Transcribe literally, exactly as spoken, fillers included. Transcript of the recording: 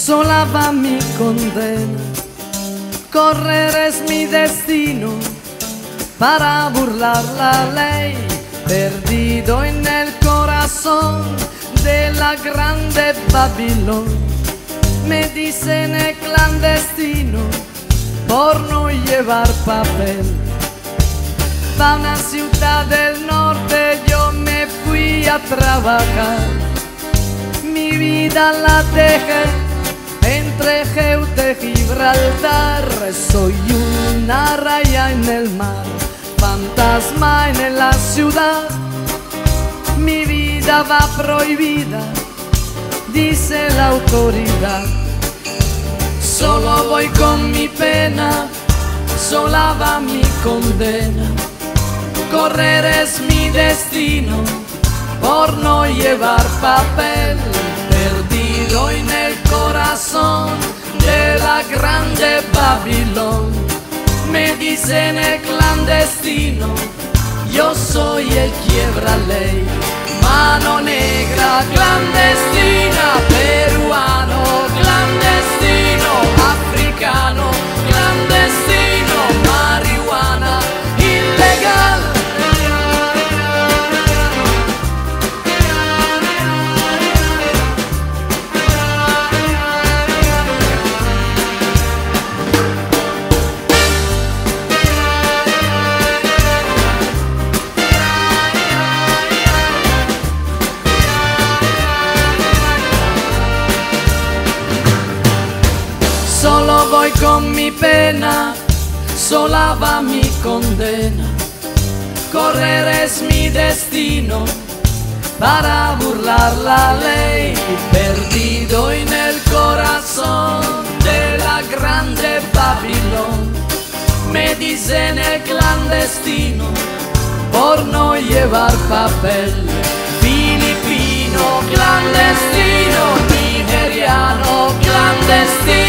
sola va mi condena. Correr es mi destino para burlar la ley, perdido en el corazón de la grande Babilón. Me dicen el clandestino por no llevar papel. Pa' una ciudad del norte yo me fui a trabajar. Mi vida la dejé entre Ceuta y Gibraltar. Soy una raya en el mar, fantasma en la ciudad. Mi vida va prohibida, dice la autoridad. Solo voy con mi pena, sola va mi condena. Correr es mi destino por no llevar papel, perdido en el corazón de la grande Babilón. Me dicen el clandestino, yo soy el quiebra ley. Mano negra, clandestina, peruano, clandestino, africano, clandestino, marihuana, ilegal. Solo voy con mi pena, sola va mi condena. Correr es mi destino para burlar la ley, perdido en el corazón de la grande Babilón. Me dicen el clandestino por no llevar papel. Filipino, clandestino, nigeriano, clandestino,